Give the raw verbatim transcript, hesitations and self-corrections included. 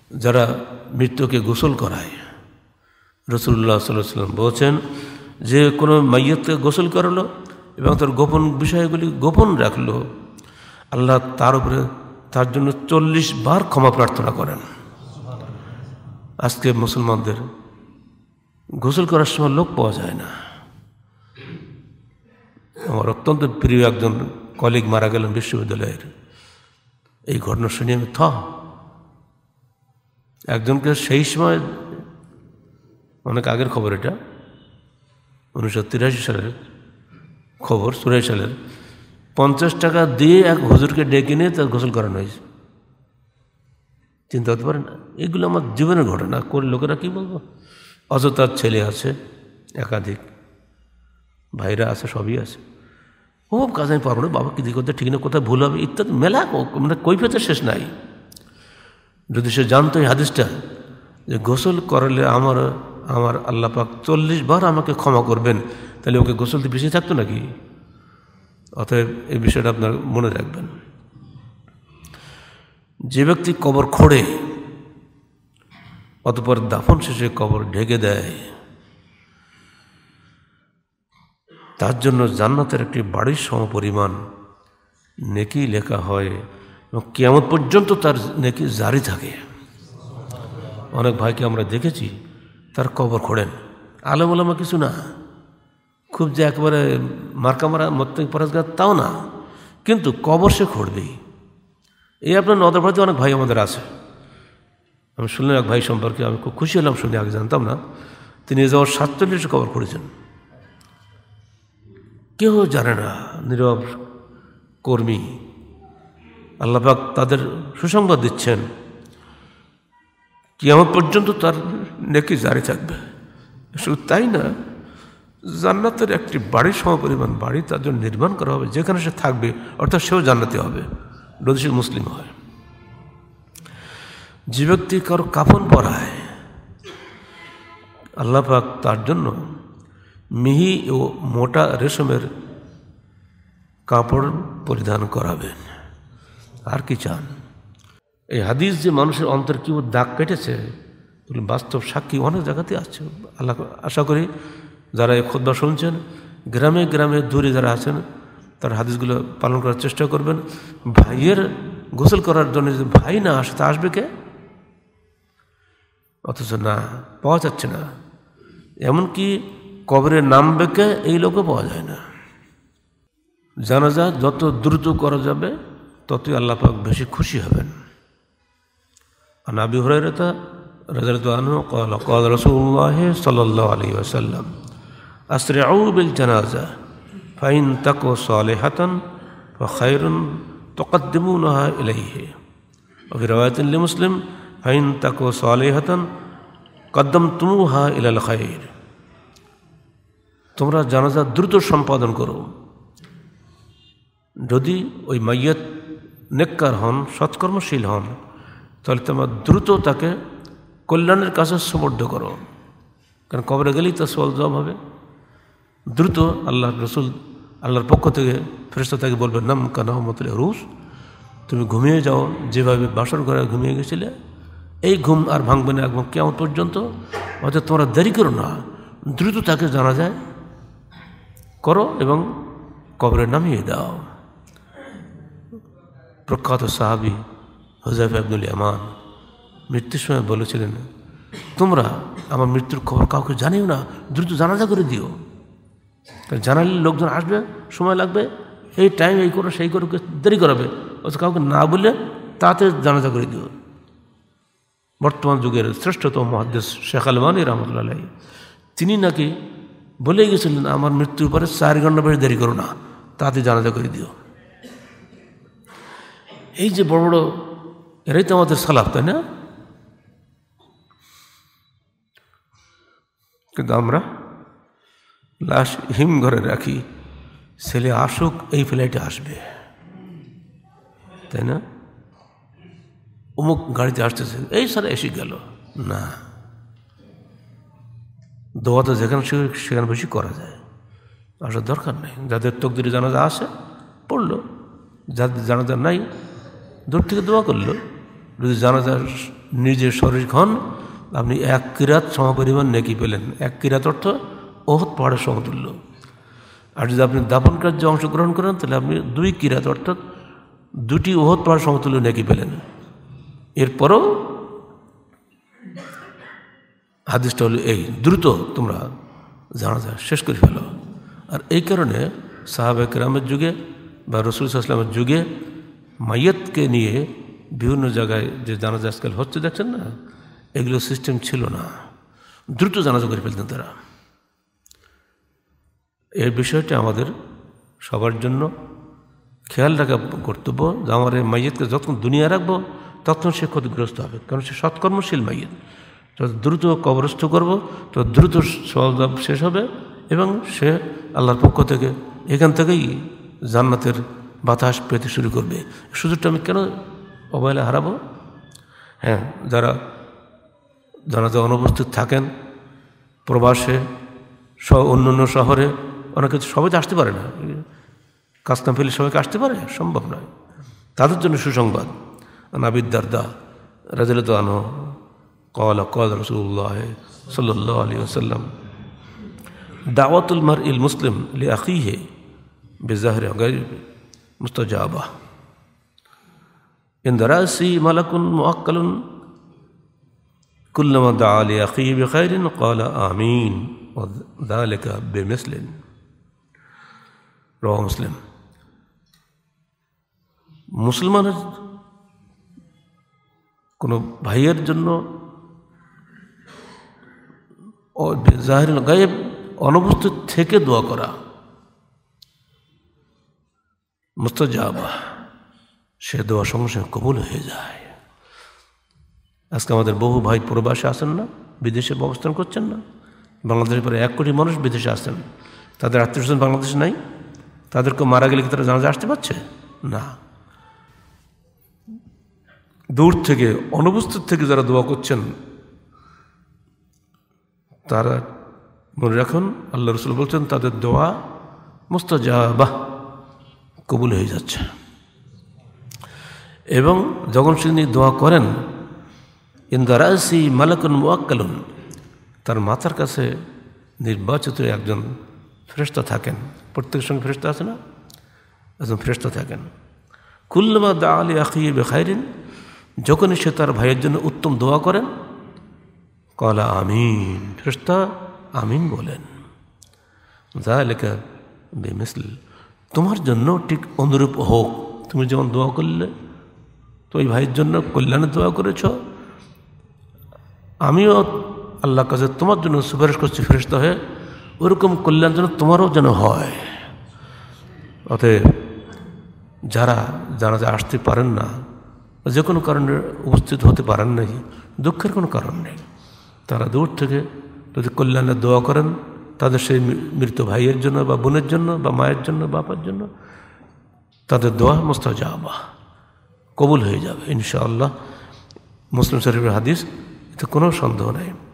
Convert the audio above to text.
যারা মৃত্যুকে গোসল করায়, রাসূলুল্লাহ সাল্লাল্লাহু আলাইহি ওয়াসাল্লাম বলেছেন যে কোনো মাইয়তকে গোসল করালো এবং তার গোপন বিষয়গুলি গোপন রাখলো, আল্লাহ তার উপরে তার জন্য চল্লিশ বার ক্ষমা প্রার্থনা করেন। আজকে মুসলমানদের গোসল করার সময় লোক পাওয়া যায় না। আমার অত্যন্ত প্রিয় একজন কলিগ মারা গেলেন বিশ্ববিদ্যালয়ের, এই ঘটনা শুনে আমি থ একজনকে সেই সময়, অনেক আগের খবর, এটা উনিশশো তিরাশি সালের খবর, চুরাশি সালের, পঞ্চাশ টাকা দিয়ে এক হুজুরকে ডেকে নিয়ে তার গোসল করানো হয়েছে। চিন্তা করতে পারেন, এগুলো আমার জীবনের ঘটনা, করে লোকেরা কী বলবো। অযথার ছেলে আছে একাধিক, ভাইরা আছে, সবই আছে, ও কাজ আমি পারবো না, বাবা কী করতে ঠিক না, কোথায় ভুল হবে ইত্যাদি, মেলা মানে কৈফিয়তের শেষ নাই। যদি সে জানতো এই হাদিসটা যে গোসল করালে আমার আমার আল্লাহ পাক চল্লিশ বার আমাকে ক্ষমা করবেন, তাহলে ওকে গোসল দিয়ে পিছিয়ে থাকতো নাকি? অতএব এই বিষয়টা আপনার মনে রাখবেন। যে ব্যক্তি কবর খোঁড়ে অতঃপর দাফন শেষে কবর ঢেকে দেয়, তার জন্য জান্নাতের একটি বাড়ির সমপরিমাণ নেকি লেখা হয় এবং কিয়ামত পর্যন্ত তার নেকি জারি থাকে। অনেক ভাইকে আমরা দেখেছি তার কবর খোঁড়েন, আলেম ওলামা কিছু না, খুব যে একেবারে মার্কা মারা মত্ত পরাজগার তাও না, কিন্তু কবর সে খোঁড়বেই। এই আপনার নদরপাড়াতে অনেক ভাই আমাদের আছে। আমি শুনলাম এক ভাই সম্পর্কে, আমি খুব খুশি হলাম শুনে, আগে জানতাম না। তিনি এ যাওয়ার সাতচল্লিশে কবর করেছেন, কেউ জানে না, নীরব কর্মী। আল্লাহ পাক তাদের সুসংবাদ দিচ্ছেন কিয়ামত পর্যন্ত তার নেকি জারি থাকবে। শুধু তাই না, জান্নাতের একটি বাড়ির সমপরিমাণ বাড়ি তার জন্য নির্মাণ করা হবে, যেখানে সে থাকবে, অর্থাৎ সেও জান্নাতে হবে, যদি সে মুসলিম হয়। যে ব্যক্তি কারো কাফন পরায়, আল্লাহ পাক তার জন্য মিহি ও মোটা রেশমের কাপড় পরিধান করাবেন। আর কি চান? এই হাদিস যে মানুষের অন্তর কি দাগ কেটেছে, বাস্তব সাক্ষী অনেক জায়গাতে আছে। আল্লাহ আশা করি যারা এই খুতবা শুনছেন, গ্রামে গ্রামে দূরে যারা আছেন, তার হাদিসগুলো পালন করার চেষ্টা করবেন। ভাইয়ের গোসল করার জন্য যদি ভাই না আসে, তা আসবে কে? অথচ না, পাওয়া যাচ্ছে না। এমনকি কবরে নামবে কে, এই লোকও পাওয়া যায় না। জানাজা যত দ্রুত করা যাবে ততই আল্লাহ পাক বেশি খুশি হবেন। আর আবি হুরায়রা রাদিয়াল্লাহু আনহু قال قال رسول الله صلى الله عليه وسلم اسرعوا بالجنازه فان تكن صالحه فخير تقدمونها اليه وفي روايه لمسلم فان تكن صالحه قدمتموها الى الخير। তোমরা জানাজা দ্রুত সম্পাদন করো, যদি ওই মাইয়াত নেককার হন, সৎকর্মশীল হন, তাহলে তোমরা দ্রুত তাকে কল্যাণের কাছে সমর্থ করো, কারণ কবরে গেলেই তার সওয়াল জবাব হবে। দ্রুত আল্লাহ রসুল আল্লাহর পক্ষ থেকে ফেরেশতা তাকে বলবে, নাম কানাহমতুল রুস, তুমি ঘুমিয়ে যাও যেভাবে বাসর ঘরে ঘুমিয়ে গেছিলে, এই ঘুম আর ভাঙবে না একদম কিয়ামত পর্যন্ত। অর্থাৎ তোমরা দেরি করো না, দ্রুত তাকে জানা যায় করো এবং কবরে নামিয়ে দাও। প্রখ্যাত সাহাবী হুযায়ফা ইবনুল ইয়ামান মৃত্যুর সময় বলেছিলেন, তোমরা আমার মৃত্যুর খবর কাউকে জানিও না, দ্রুত জানাজা করে দিও, জানালে লোকজন আসবে, সময় লাগবে, এই টাইম এই করো সেই করো, দেরি করাবে, অথচ কাউকে না বলে তাতে জানাজা করে দিও। বর্তমান যুগের শ্রেষ্ঠতম মুহাদ্দিস শেখ আলবানী রাহমাতুল্লাহ আলাইহি, তিনি নাকি বলেই গেছিলেন, আমার মৃত্যুর পরে চার ঘন্টা বেশি দেরি করো না, তাতে জানাজা করে দিও। এই যে বড় বড়, এরাই তো আমাদের সালাফ, তাই না? কিন্তু আমরা লাশ হিম ঘরে রাখি, ছেলে আসুক এই ফ্লাইটে আসবে, তাই না? অমুক গাড়িতে আসতেছে, এই সারা এসে গেল না। দোয়া তো যেখানে সেখানে বেশি করা যায়, আসার দরকার নেই। যাদের তকদিরে জানাজা আসে পড়লো, যাদের জানাজা নাই দূর থেকে দোয়া করলো। যদি জানাজা নিজের শরীর হন, আপনি এক কিরাত সমপরিমাণ নেকি পেলেন। এক কিরাত অর্থ ওহদ পাহাড়ের সমতুল্য। আর যদি আপনি দাফন কার্যে অংশগ্রহণ করেন তাহলে আপনি দুই কিরাত অর্থাৎ দুটি ওহদ পাহাড় সমতুল্য নেকি পেলেন। এরপরও হাদিসটা হলো এই, দ্রুত তোমরা জানাজা শেষ করে ফেলো। আর এই কারণে সাহাবা কেরামের যুগে বা রাসূল সাল্লাল্লাহু আলাইহি ওয়াসাল্লামের যুগে মাইয়াতকে নিয়ে বিভিন্ন জায়গায় যে জানাজা আজকাল হচ্ছে দেখছেন না, এগুলো সিস্টেম ছিল না, দ্রুত জানাজা করে ফেলতেন তারা। এই বিষয়টা আমাদের সবার জন্য খেয়াল রাখা কর্তব্য যে আমার এই মাইয়াতকে যতক্ষণ দুনিয়া রাখবো ততক্ষণ সে ক্ষতিগ্রস্ত হবে, কারণ সে সৎকর্মশীল মাইয়াত। যত দ্রুত কবরস্থ করব তত দ্রুত সওয়াব শেষ হবে এবং সে আল্লাহর পক্ষ থেকে এখান থেকেই জান্নাতের বাতাস পেতে শুরু করবে। সুযোগটা আমি কেন অবহেলা হারাবো? হ্যাঁ, যারা জানাজা অনুপস্থিত থাকেন প্রবাসে, অন্য অন্য শহরে, অনেক কিছু সবাই তো আসতে পারে না, কাজ কাম ফেলে সবাইকে আসতে পারে, সম্ভব নয়। তাদের জন্য সুসংবাদ। আবি দারদা রাদিয়াল্লাহু আনহু قال قال رسول الله صلى الله عليه وسلم دعوة المرء المسلم لأخيه بظاهر غير مستجابة عند رأسه ملك مؤكل كلما دعا لأخيه بخير قال آمين وذلك بمثل رواه مسلم। মুসলমানের কোনো ভাইয়ের জন্য জাহির গায়েব অনুপস্থিত থেকে দোয়া করা মুস্তাজাবা, সে দোয়া সঙ্গে সঙ্গে কবুল হয়ে যায়। আজকে আমাদের বহু ভাই প্রবাসে আসেন না, বিদেশে অবস্থান করছেন না, বাংলাদেশের পরে এক কোটি মানুষ বিদেশে আসেন, তাদের আত্মীয় স্বজন বাংলাদেশে নাই, তাদেরকে মারা গেলে কি তারা জানাজা আসতে পারছে না? দূর থেকে অনুপস্থিত থেকে যারা দোয়া করছেন তারা মনে রাখুন আল্লাহ রাসূল বলছেন তাদের দোয়া মুস্তাজাবাহ, কবুল হয়ে যাচ্ছে। এবং যখন তিনি দোয়া করেন ইনদা রাসি মালাকুন মুআক্কালুন, তার মাথার কাছে নির্বাচিত একজন ফেরেশতা থাকেন। প্রত্যেকের সঙ্গে ফেরেশতা আছে না? একজন ফেরেশতা থাকেন। কুল্লামা দাআ লি আখিহি বিখাইরিন, যখনই সে তার ভাইয়ের জন্য উত্তম দোয়া করেন ক্বালা আমিন, ফেরেশতা আমিন বলেন। যালিকা বিমিসল, তোমার জন্য ঠিক অনুরূপ হোক। তুমি যেমন দোয়া করলে তো ওই ভাইয়ের জন্য কল্যাণের দোয়া করেছ, আমিও আল্লাহর কাছে তোমার জন্য সুপারিশ করছি ফেরেশতা হয়ে, ওরকম কল্যাণ যেন তোমারও যেন হয়। অতএব যারা জানাজা আসতে পারেন না, যে কোনো কারণে উপস্থিত হতে পারেন নাই, দুঃখের কোনো কারণ নেই, তারা দূর থেকে যদি কল্যাণের দোয়া করেন তাদের সেই মৃত ভাইয়ের জন্য বা বোনের জন্য বা মায়ের জন্য বাবার জন্য, তাদের দোয়া মুস্তাজাবা, কবুল হয়ে যাবে ইনশাআল্লাহ। মুসলিম শরীফের হাদিস, এতে কোনো সন্দেহ নেই।